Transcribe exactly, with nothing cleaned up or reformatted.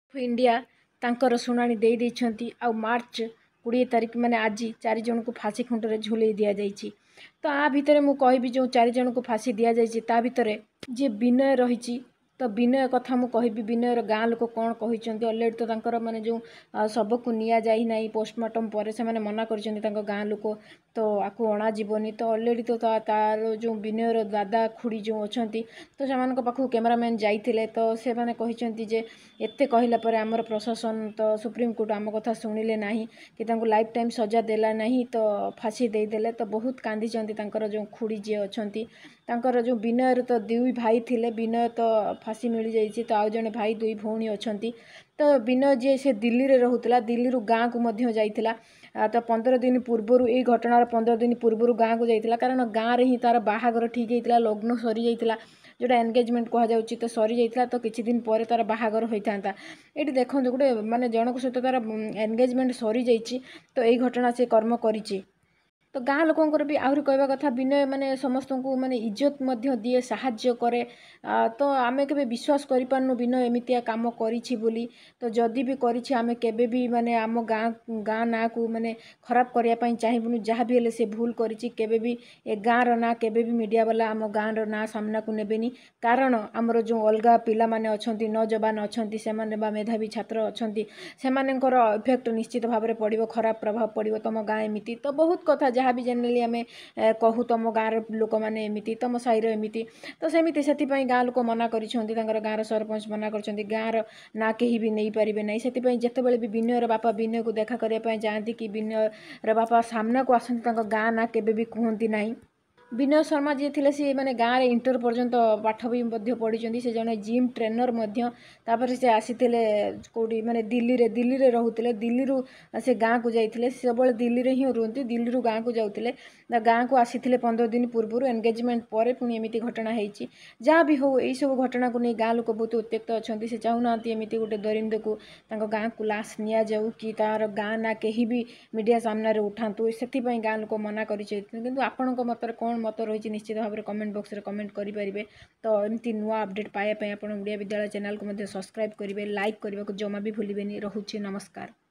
India तांकर शुणाणी दे देइछंती आ मार्च कोड़े तारीख माने आज चार जन को फांसी खुंटे झुलई दि जाइए। तो आ भितर मु कहबी जो चार जन को फांसी दि जाइए ता भितर जे विनय रही तो विनय कथा मु कहबी विनयर गाँ लोक कौन कहते अलरेडी तो तांकर माने जो शब को निया जाई नहीं पोस्टमार्टम पर से माने मना कर गाँ लोक तो आपको अणा जीवनी तो अलरेडी तो तार जो विनयर दादा खुड़ी जो अच्छा तो से पाखु कैमरामैन जाइए तो से मैंने कहते जे एते कहला पर आमर प्रशासन तो सुप्रीम कोर्ट आम कथा शुणिले ना कि लाइफ टाइम सजा देला नहीं तो फांसी देदेले तो बहुत कांदी जो खुड़ी जी अच्छा तांकर जो विनयर तो दुई भाई थिले विनय तो फांसी मिल जाइए तो आउ जड़े भाई दुई भौणी अच्छा तो विनय जी से दिल्ली रे रहूला दिल्ली रू गाँ को मध्य जाइथिला तो पंद्रह दिन पूर्वर ये घटनार पंद्रह दिन पूर्वर गाँ को जाइथिला कारण गाँ रे ही तार बाहागर ठीक होता लग्न सरी जाइथिला जोटा एंगेजमेंट कह जाउची तो सरी जाइथिला तो किछि दिन पर तार बाहागर होइथांता एठी देखंतु गोटे माने जनक सहित तार एंगेजमेंट सरी जाइची तो यही घटना से कर्म करिची। तो गाँ लोकंकर भी आहरी कहवा कथा विनय माने समस्त को माने इज्जत मध्य दिए साहाय्य करे तो आमे केबे विश्वास करि पारनु विनय एमितिया काम करिछि बोली तो जदि भी करिछि आमे केबे भी माने आम गाँ गाँ ना को माने खराब करिया पई चाहिबुनु जहाँ भी हेले से भूल करिछि केबे भी ए गाँ रो ना केबे भी मीडिया वाला आम गाँ रो ना सामना को नेबेनी कारण आमर जो अलगा पिला माने अछंती नौजवान अछंती से माने बा मेधावी छात्र अछंती से मानेकर इफेक्ट निश्चित भाव में पड़ो खराब प्रभाव पड़ो तुम गाँ एमती तो बहुत कथा जहाँ भी जेनेली आम कहू तुम गाँव लोक मैंने एमती तुम साईर एमती तो सेमती से गाँ लोक मना कर गाँव सरपंच मना कर गाँव ना कहीं भी नहीं पारे ना से जिते भी विनयर बापा विनय को देखा करने जाती कि विनयर बापा सामना को आसती गाँ ना केबे भी कहती ना विनय शर्मा जी थे सी मैंने गाँव में इंटर पर्यंत पाठ भी पढ़ी से जड़े जिम ट्रेनर तापर से आसी कौटी माने दिल्ली रे दिल्ली रे रहते दिल्ली रू से गाँ को जाइए सब दिल्ली रे ही रुहति दिल्ली रू गाँ को जाते गाँ को आसी पंद्रह दिन पूर्व एंगेजमेंट पर पुणी एमती घटना होती जहाँ भी हो यही सब घटना को नहीं गाँ लोक बहुत उत्त्यक्त अच्छा से चाहूना एमती गोटे दरिंद को गाँ को लाश नि जाऊ कि तार गाँ ना कहीं भी मीडिया सामने उठातु से गाँ लोक मना कर आपण मत कौन मत रही निश्चित भाव में कमेंट बॉक्स रे कमेंट करेंगे तो एमती नुआ अपडेट पाइबा आप ओडिया विद्यालय चैनल को सब्सक्राइब करेंगे लाइक करने को जमा भी भूलें। रोचे नमस्कार।